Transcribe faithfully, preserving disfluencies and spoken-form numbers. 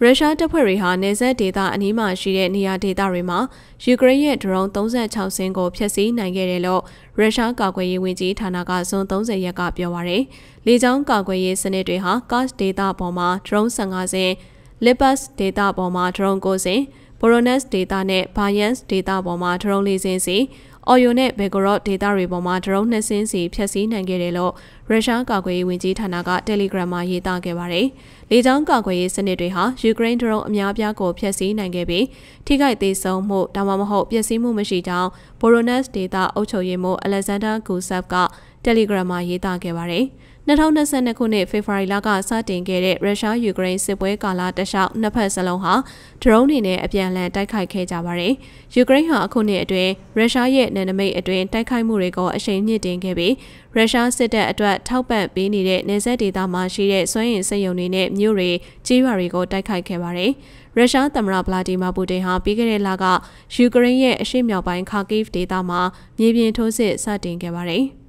ရုရှားတပ်ဖွဲ့တွေဟာနေဆက်ဒေသအနီးမှာရှိတဲ့နေရာဒေသတွေမှာယူကရိန်းရဲ့ဒရုန်းသုံးဆ၆စင်းကိုဖျက်ဆီးနိုင်ခဲ့တယ်လို့ရုရှားကာကွယ်ရေးဝန်ကြီးဌာနကဇွန်သုံးဆယ်ရက်ကပြောပါရယ်။လေကြောင်းကာကွယ်ရေးစနစ်တွေဟာကာ့စ်ဒေသပေါ်မှာဒရုန်း၁၅စင်း၊ လစ်ပတ်စ်ဒေသပေါ်မှာဒရုန်း၉စင်း၊ ဘိုရိုနက်စ်ဒေသနဲ့ဘာယန်စ်ဒေသပေါ်မှာဒရုန်း၄စင်းစီ၊အော်ယိုနဲ့ဘေဂိုရော့ဒေသတွေပေါ်မှာဒရုန်း၂စင်းစီဖျက်ဆီးနိုင်ခဲ့တယ်လို့ရုရှားကာကွယ်ရေးဝန်ကြီးဌာနကတယ်လီဂရမ်မှာရေးသားခဲ့ပါတယ်။လေကြောင်းကာကွယ်ရေးစနစ်တွေဟာယူကရိန်းဒရုန်းအများအပြားကိုဖျက်ဆီးနိုင်ခဲ့ပြီးထိခိုက်သေးဆုံးမှုဒါမှမဟုတ်ပျက်စီးမှုမရှိကြောင်းဘိုရိုနက်စ်ဒေသအုပ်ချုပ်ရေးမှူးအလက်ဇန်ဒါဂူဆပ်ကတယ်လီဂရမ်မှာရေးသားခဲ့ပါတယ်။၂၀၂၂ခုနှစ်ဖေဖော်ဝါရီလကစတင်ခဲ့တဲ့ရုရှားယူကရိန်းစစ်ပွဲကာလတလျှောက်နှစ်ဖက်စလုံးဟာဒရုန်းတွေနဲ့အပြန်အလှန်တိုက်ခိုက်ခဲ့ကြပါတယ်။ယူကရိန်းဟာအခုနှစ်အတွင်းရုရှားရဲ့နယ်နိမိတ်အတွင်းတိုက်ခိုက်မှုတွေကိုအရှိန်မြင့်တင်ခဲ့ပြီးရုရှားစစ်တပ်အတွက်ထောက်ပံ့ပေးနေတဲ့နေဆက်ဒေသမှာရှိတဲ့စွမ်းအင်စက်ရုံတွေနဲ့မြို့တွေကြေးရွာတွေကိုတိုက်ခိုက်ခဲ့ပါတယ်။ရုရှားသမ္မတဗလာဒီမာပူတင်ဟာပြီးခဲ့တဲ့လကယူကရိန်းရဲ့အရှေ့မြောက်ပိုင်းခါကိဗ်ဒေသမှာမြေပြင်ထိုးစစ်စတင်ခဲ့ပါတယ်။